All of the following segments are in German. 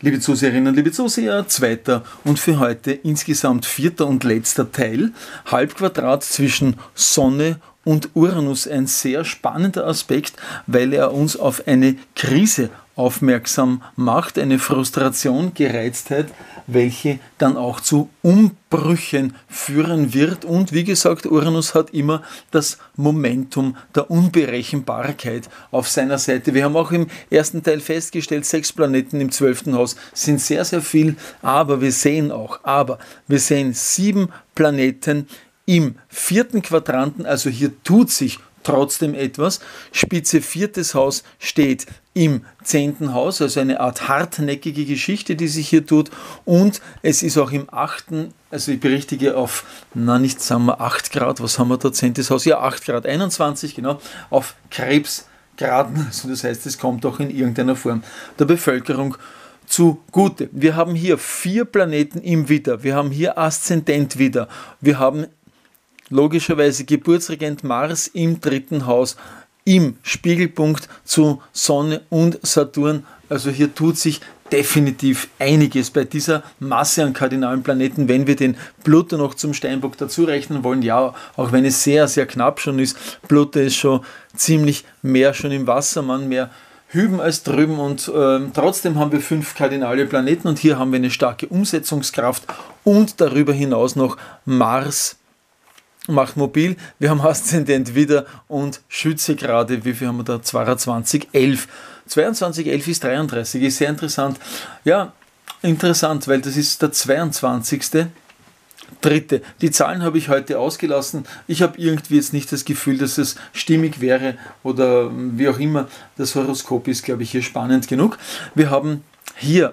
Liebe Zuseherinnen, liebe Zuseher, zweiter und für heute insgesamt vierter und letzter Teil. Halbquadrat zwischen Sonne und Uranus, ein sehr spannender Aspekt, weil er uns auf eine Krise aufmerksam macht, eine Frustration, Gereiztheit, welche dann auch zu Umbrüchen führen wird. Und wie gesagt, Uranus hat immer das Momentum der Unberechenbarkeit auf seiner Seite. Wir haben auch im ersten Teil festgestellt, 6 Planeten im 12. Haus sind sehr, sehr viel, aber wir sehen 7 Planeten im 4. Quadranten, also hier tut sich trotzdem etwas. Spitze 4. Haus steht im 10. Haus, also eine Art hartnäckige Geschichte, die sich hier tut. Und es ist auch im 8., also ich berichtige auf, 8 Grad, was haben wir da, 10. Haus? Ja, 8 Grad 21, genau, auf Krebsgraden. Also das heißt, es kommt auch in irgendeiner Form der Bevölkerung zugute. Wir haben hier 4 Planeten im Widder, wir haben hier Aszendent Widder, wir haben logischerweise Geburtsregent Mars im 3. Haus, im Spiegelpunkt zu Sonne und Saturn. Also hier tut sich definitiv einiges bei dieser Masse an kardinalen Planeten, wenn wir den Pluto noch zum Steinbock dazu rechnen wollen. Ja, auch wenn es sehr, sehr knapp schon ist. Pluto ist schon ziemlich mehr schon im Wassermann, mehr hüben als drüben und trotzdem haben wir 5 kardinale Planeten und hier haben wir eine starke Umsetzungskraft und darüber hinaus noch Mars macht mobil. Wir haben Aszendent Widder und Schütze gerade, wie viel haben wir da? 22, 11. 22, 11 ist 33, ist sehr interessant. Ja, interessant, weil das ist der 22. Dritte. Die Zahlen habe ich heute ausgelassen. Ich habe irgendwie jetzt nicht das Gefühl, dass es stimmig wäre oder wie auch immer. Das Horoskop ist, glaube ich, hier spannend genug. Wir haben hier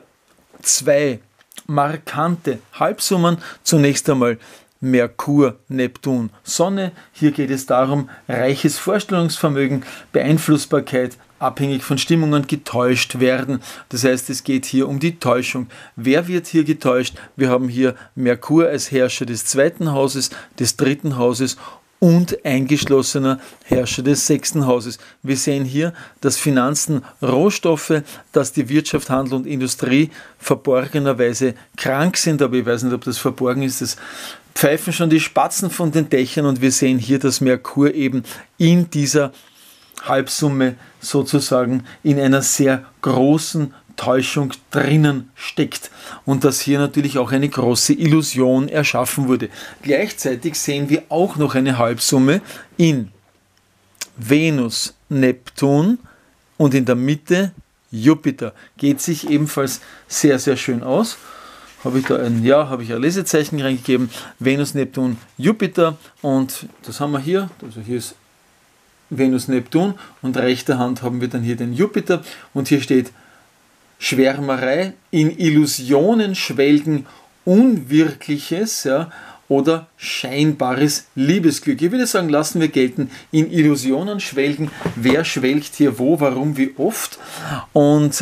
2 markante Halbsummen. Zunächst einmal Merkur, Neptun, Sonne. Hier geht es darum, reiches Vorstellungsvermögen, Beeinflussbarkeit, abhängig von Stimmungen, getäuscht werden. Das heißt, es geht hier um die Täuschung. Wer wird hier getäuscht? Wir haben hier Merkur als Herrscher des 2. Hauses, des 3. Hauses und eingeschlossener Herrscher des 6. Hauses. Wir sehen hier, dass Finanzen, Rohstoffe, dass die Wirtschaft, Handel und Industrie verborgenerweise krank sind, aber ich weiß nicht, ob das verborgen ist. Das pfeifen schon die Spatzen von den Dächern und wir sehen hier, dass Merkur eben in dieser Halbsumme sozusagen in einer sehr großen Täuschung drinnen steckt und dass hier natürlich auch eine große Illusion erschaffen wurde. Gleichzeitig sehen wir auch noch eine Halbsumme in Venus, Neptun und in der Mitte Jupiter. Geht sich ebenfalls sehr, sehr schön aus. Habe ich ein Lesezeichen reingegeben. Venus, Neptun, Jupiter und das haben wir hier. Also hier ist Venus, Neptun und rechter Hand haben wir dann hier den Jupiter und hier steht Schwärmerei, in Illusionen schwelgen, Unwirkliches, ja, oder scheinbares Liebesglück. Ich würde sagen, lassen wir gelten, in Illusionen schwelgen. Wer schwelgt hier wo, warum, wie oft und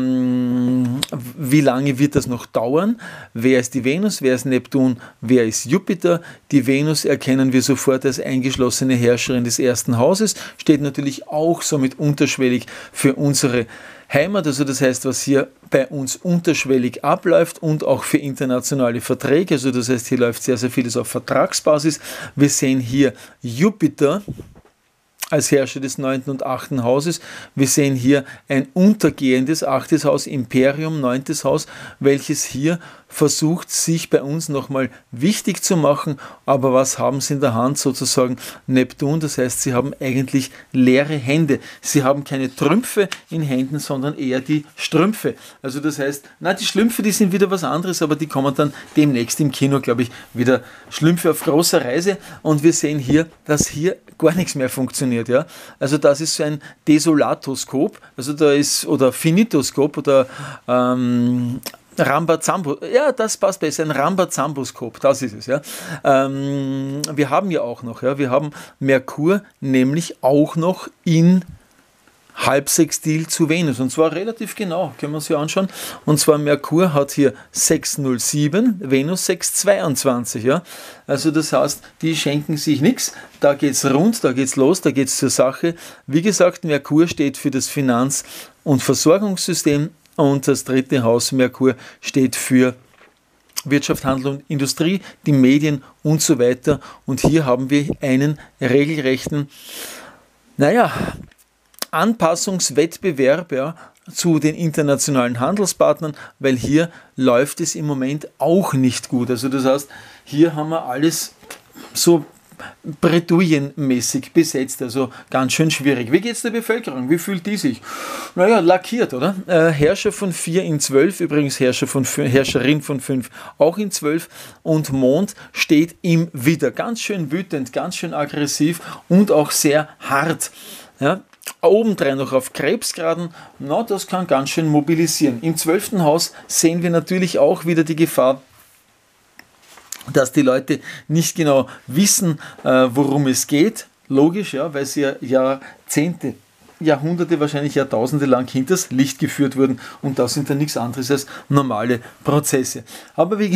wie lange wird das noch dauern? Wer ist die Venus, wer ist Neptun, wer ist Jupiter? Die Venus erkennen wir sofort als eingeschlossene Herrscherin des 1. Hauses, steht natürlich auch somit unterschwellig für unsere Heimat, also das heißt, was hier bei uns unterschwellig abläuft und auch für internationale Verträge, also das heißt, hier läuft sehr, sehr vieles auf Vertragsbasis. Wir sehen hier Jupiter als Herrscher des 9. und 8. Hauses. Wir sehen hier ein untergehendes 8. Haus, Imperium, 9. Haus, welches hier versucht, sich bei uns nochmal wichtig zu machen. Aber was haben sie in der Hand? Sozusagen Neptun, das heißt, sie haben eigentlich leere Hände. Sie haben keine Trümpfe in Händen, sondern eher die Strümpfe. Also das heißt, die Schlümpfe, die sind wieder was anderes, aber die kommen dann demnächst im Kino, glaube ich, wieder Schlümpfe auf großer Reise. Und wir sehen hier, dass hier gar nichts mehr funktioniert. Ja? Also das ist so ein Desolatoskop, also da ist, oder Finitoskop oder Rambazambo, ja, das passt besser, ein Rambazamboskop, das ist es, ja. Wir haben ja auch noch, ja, wir haben Merkur nämlich auch noch in Halbsextil zu Venus und zwar relativ genau, können wir uns hier anschauen, und zwar Merkur hat hier 607, Venus 622, ja, also das heißt, die schenken sich nichts, da geht's rund, da geht's los, da geht's zur Sache. Wie gesagt, Merkur steht für das Finanz- und Versorgungssystem, und das dritte Haus Merkur steht für Wirtschaft, Handel und Industrie, die Medien und so weiter. Und hier haben wir einen regelrechten, Anpassungswettbewerb, ja, zu den internationalen Handelspartnern, weil hier läuft es im Moment auch nicht gut. Also das heißt, hier haben wir alles so bredouillenmäßig besetzt, also ganz schön schwierig. Wie geht es der Bevölkerung? Wie fühlt die sich? Lackiert, oder? Herrscher von 4 in 12, übrigens Herrscherin von 5 auch in 12 und Mond steht im Widder. Ganz schön wütend, ganz schön aggressiv und auch sehr hart. Ja? Obendrein noch auf Krebsgraden, das kann ganz schön mobilisieren. Im 12. Haus sehen wir natürlich auch wieder die Gefahr, dass die Leute nicht genau wissen, worum es geht. Logisch, ja, weil sie ja Jahrzehnte, Jahrhunderte, wahrscheinlich Jahrtausende lang hinters Licht geführt wurden und das sind dann nichts anderes als normale Prozesse. Aber wie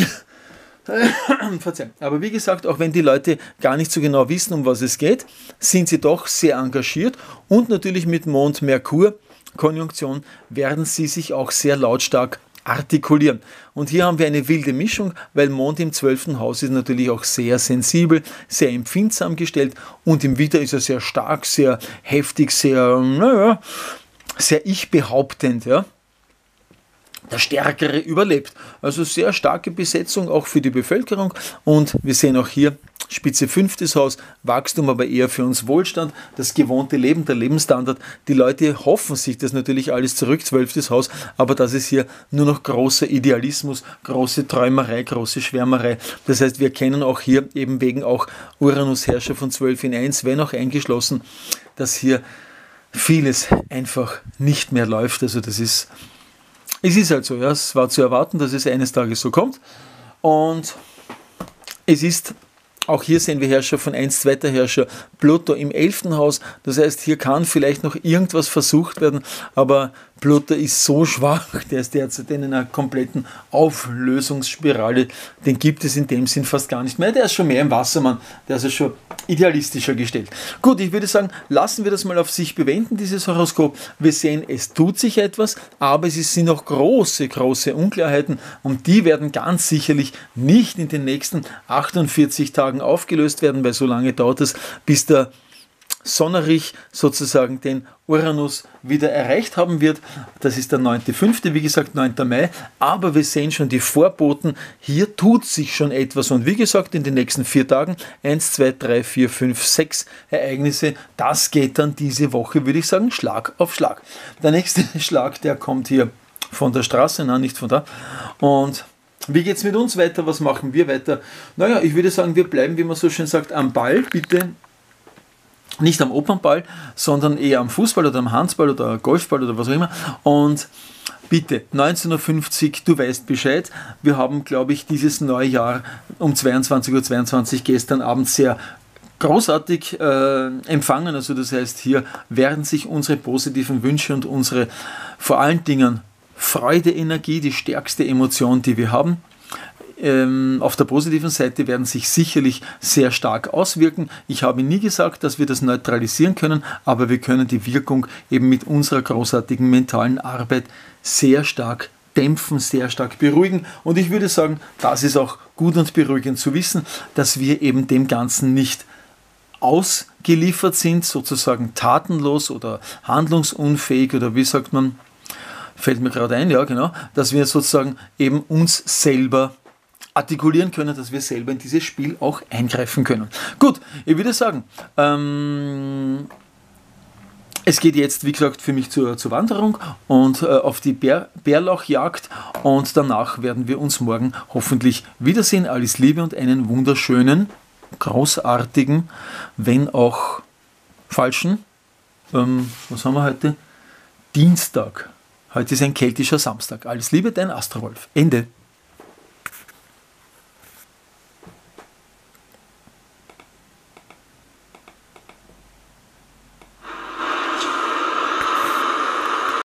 gesagt, auch wenn die Leute gar nicht so genau wissen, um was es geht, sind sie doch sehr engagiert und natürlich mit Mond-Merkur-Konjunktion werden sie sich auch sehr lautstark artikulieren. Und hier haben wir eine wilde Mischung, weil Mond im 12. Haus ist natürlich auch sehr sensibel, sehr empfindsam gestellt und im Widder ist er sehr stark, sehr heftig, sehr ich-behauptend, ja. Der Stärkere überlebt. Also sehr starke Besetzung auch für die Bevölkerung und wir sehen auch hier Spitze 5. Haus, Wachstum, aber eher für uns Wohlstand, das gewohnte Leben, der Lebensstandard. Die Leute hoffen sich das natürlich alles zurück, 12. Haus, aber das ist hier nur noch großer Idealismus, große Träumerei, große Schwärmerei. Das heißt, wir kennen auch hier eben wegen auch Uranus Herrscher von 12 in 1, wenn auch eingeschlossen, dass hier vieles einfach nicht mehr läuft. Also es ist halt so, ja, es war zu erwarten, dass es eines Tages so kommt und es ist, auch hier sehen wir Herrscher von 1, zweiter Herrscher, Pluto im 11. Haus, das heißt, hier kann vielleicht noch irgendwas versucht werden, aber Pluto ist so schwach, der ist derzeit in einer kompletten Auflösungsspirale, den gibt es in dem Sinn fast gar nicht mehr, der ist schon mehr im Wassermann, der ist ja schon idealistischer gestellt. Gut, ich würde sagen, lassen wir das mal auf sich bewenden, dieses Horoskop. Wir sehen, es tut sich etwas, aber es sind noch große, große Unklarheiten und die werden ganz sicherlich nicht in den nächsten 48 Tagen aufgelöst werden, weil so lange dauert es, bis der Sonnerich sozusagen den Uranus wieder erreicht haben wird. Das ist der 9.5., wie gesagt 9. Mai, aber wir sehen schon die Vorboten, hier tut sich schon etwas und wie gesagt in den nächsten 4 Tagen, 1, 2, 3, 4, 5, 6 Ereignisse, das geht dann diese Woche, würde ich sagen, Schlag auf Schlag. Der nächste Schlag, der kommt hier von der Straße, nein, nicht von da und wie geht es mit uns weiter, was machen wir weiter? Ich würde sagen, wir bleiben, wie man so schön sagt, am Ball, bitte. Nicht am Opernball, sondern eher am Fußball oder am Handball oder Golfball oder was auch immer. Und bitte, 19.50 Uhr, du weißt Bescheid. Wir haben, glaube ich, dieses neue Jahr um 22.22 Uhr gestern Abend sehr großartig empfangen. Also das heißt, hier werden sich unsere positiven Wünsche und unsere vor allen Dingen Freude-Energie, die stärkste Emotion, die wir haben, auf der positiven Seite werden sich sicherlich sehr stark auswirken. Ich habe nie gesagt, dass wir das neutralisieren können, aber wir können die Wirkung eben mit unserer großartigen mentalen Arbeit sehr stark dämpfen, sehr stark beruhigen. Und ich würde sagen, das ist auch gut und beruhigend zu wissen, dass wir eben dem Ganzen nicht ausgeliefert sind, sozusagen tatenlos oder handlungsunfähig oder wie sagt man, fällt mir gerade ein, ja genau, dass wir sozusagen eben uns selber artikulieren können, dass wir selber in dieses Spiel auch eingreifen können. Gut, ich würde sagen, es geht jetzt, wie gesagt, für mich zur Wanderung und auf die Bärlauchjagd und danach werden wir uns morgen hoffentlich wiedersehen. Alles Liebe und einen wunderschönen, großartigen, wenn auch falschen, was haben wir heute? Dienstag. Heute ist ein keltischer Samstag. Alles Liebe, dein Astrowolf. Ende.